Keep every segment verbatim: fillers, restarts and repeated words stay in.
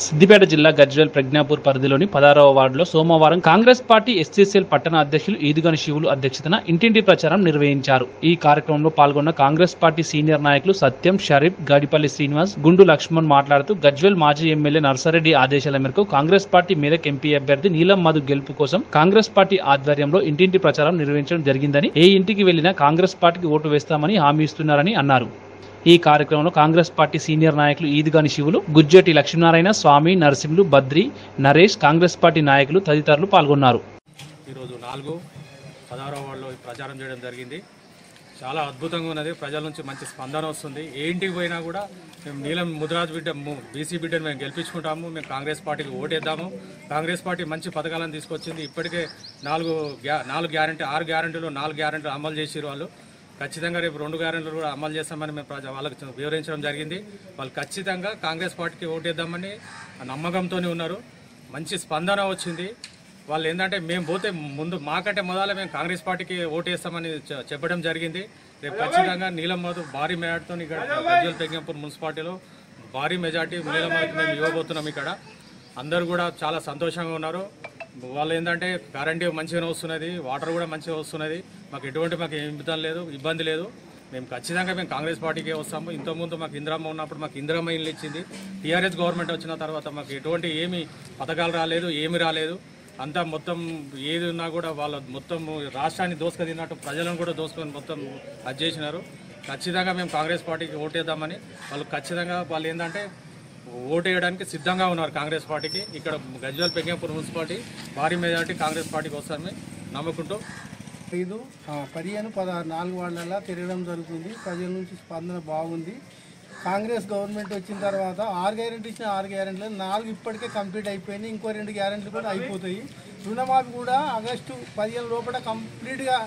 సిద్దిపేట జిల్లా గజ్వేల్ ప్రజ్ఞాపూర్ పరిధిలోని పదహారవ వార్డులో సోమవారం కాంగ్రెస్ పార్టీ ఎస్సీసీఎల్ పట్టణ అధ్యక్షులు ఈదుగని శివులు అధ్యక్షతన ఇంటింటి ప్రచారం నిర్వహించారు. ఈ కార్యక్రమంలో పాల్గొన్న కాంగ్రెస్ పార్టీ సీనియర్ నాయకులు సత్యం, షరీఫ్, గాడిపల్లి శ్రీనివాస్, గుండు లక్ష్మణ్ మాట్లాడుతూ గజ్వేల్ మాజీ ఎమ్మెల్యే నర్సారెడ్డి ఆదేశాల మేరకు కాంగ్రెస్ పార్టీ మెదక్ ఎంపీ అభ్యర్థి నీలం మధు గెలుపు కోసం కాంగ్రెస్ పార్టీ ఆధ్వర్యంలో ఇంటింటి ప్రచారం నిర్వహించడం జరిగిందని, ఏ ఇంటికి వెళ్లినా కాంగ్రెస్ పార్టీకి ఓటు వేస్తామని హామీ ఇస్తున్నారని అన్నారు. ఈ కార్యక్రమంలో కాంగ్రెస్ పార్టీ సీనియర్ నాయకులు ఈదుగాని శివులు, గుజ్జటి లక్ష్మీనారాయణ, స్వామి, నరసింహులు, బద్రి, నరేష్, కాంగ్రెస్ పార్టీ నాయకులు తదితరులు పాల్గొన్నారు. ఈరోజు నాలుగు పదహారవ వార్డులో ప్రచారం చేయడం జరిగింది. చాలా అద్భుతంగా ఉన్నది. ప్రజల నుంచి మంచి స్పందన వస్తుంది. ఏ ఇంటికి పోయినా కూడా మేము నీలం ముద్రాజ్ బిడ్డ బీసీ బిడ్డను మేము గెలిపించుకుంటాము, మేము కాంగ్రెస్ పార్టీకి ఓటేద్దాము, కాంగ్రెస్ పార్టీ మంచి పథకాలను తీసుకొచ్చింది. ఇప్పటికే నాలుగు గ్యా నాలుగు గ్యారంటీ ఆరు గ్యారంటీలు నాలుగు గ్యారంటీలు అమలు చేసిరు. వాళ్ళు ఖచ్చితంగా రేపు రెండు గ్యారెంటీలు కూడా అమలు చేస్తామని మేము ప్రజా వాళ్ళకి వివరించడం జరిగింది. వాళ్ళు ఖచ్చితంగా కాంగ్రెస్ పార్టీకి ఓటేద్దామని నమ్మకంతోనే ఉన్నారు. మంచి స్పందన వచ్చింది. వాళ్ళు ఏంటంటే మేము పోతే ముందు మాకంటే మొదల మేము కాంగ్రెస్ పార్టీకి ఓటేస్తామని చెప్పడం జరిగింది. రేపు ఖచ్చితంగా నీలం మధు భారీ మెజార్టీతో ఇక్కడ గజ్వేల్ ప్రజ్ఞాపూర్ మున్సిపాలిటీలో భారీ మెజార్టీ నీలం మధుకి మేము ఇవ్వబోతున్నాం. ఇక్కడ అందరూ కూడా చాలా సంతోషంగా ఉన్నారు. వాళ్ళు ఏంటంటే కరెంట్ మంచిగానే వస్తున్నది, వాటర్ కూడా మంచిగా వస్తున్నది, మాకు ఎటువంటి మాకు ఏం ఇబ్బంది లేదు ఇబ్బంది లేదు మేము ఖచ్చితంగా మేము కాంగ్రెస్ పార్టీకే వస్తాము. ఇంతకుముందు మాకు ఇందిరమ్మ ఉన్నప్పుడు మాకు ఇందిరమ్మ ఇల్లు ఇచ్చింది. టీఆర్ఎస్ గవర్నమెంట్ వచ్చిన తర్వాత మాకు ఎటువంటి ఏమి పథకాలు రాలేదు, ఏమి రాలేదు. అంతా మొత్తం ఏది ఉన్నా కూడా వాళ్ళ మొత్తం రాష్ట్రాన్ని దోసుక తిన్నట్టు ప్రజలను కూడా దోసుకొని మొత్తం అది చేసినారు. ఖచ్చితంగా మేము కాంగ్రెస్ పార్టీకి ఓటేద్దామని వాళ్ళు ఖచ్చితంగా వాళ్ళు ఏంటంటే ఓటు వేయడానికి సిద్ధంగా ఉన్నారు కాంగ్రెస్ పార్టీకి. ఇక్కడ గజ్వేల్ ప్రజ్ఞాపూర్ మున్సిపాలిటీ భారీ మెజార్టీ కాంగ్రెస్ పార్టీకి వస్తారని నమ్ముకుంటూ ఐదు పదిహేను పదహారు నాలుగు వాళ్ళలా తిరగడం జరుగుతుంది. ప్రజల నుంచి స్పందన బాగుంది. కాంగ్రెస్ గవర్నమెంట్ వచ్చిన తర్వాత ఆరు గ్యారెంటీ ఇచ్చిన ఆరు గ్యారెంటీలు నాలుగు ఇప్పటికే కంప్లీట్ అయిపోయినాయి. ఇంకో రెండు గ్యారెంటీలు కూడా అయిపోతాయి. రుణమాఫీ కూడా ఆగస్టు పదిహేను లోపల కంప్లీట్గా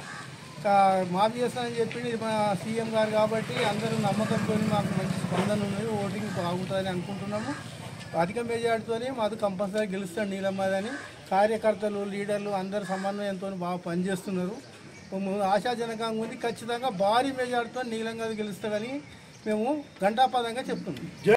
మాఫీ చేస్తానని చెప్పింది మన సీఎం గారు. కాబట్టి అందరూ నమ్మకంతో మాకు మంచి స్పందన ఉన్నది. ఓటింగ్ బాగుంటుందని అనుకుంటున్నాము. అధిక మెజార్టీతోనే మాకు కంపల్సరీ గెలుస్తాడు నీలమ్మదని. కార్యకర్తలు, లీడర్లు అందరూ సమన్వయంతో బాగా పనిచేస్తున్నారు. ఆశాజనకంగా ఉంది. ఖచ్చితంగా భారీ మెజార్టీతో నీలంగా గెలుస్తాడని మేము ఘంటాపదంగా చెప్తున్నాం.